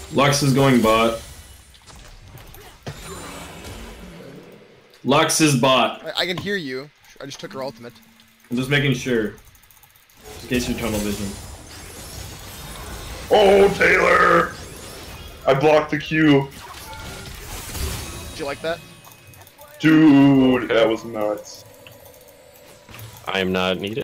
Lux is going bot. Lux is bot. I can hear you. I just took her ultimate. I'm just making sure. In case you're tunnel vision. Oh, Taylor! I blocked the Q. Did you like that? Dude, that was nuts. I am not needed.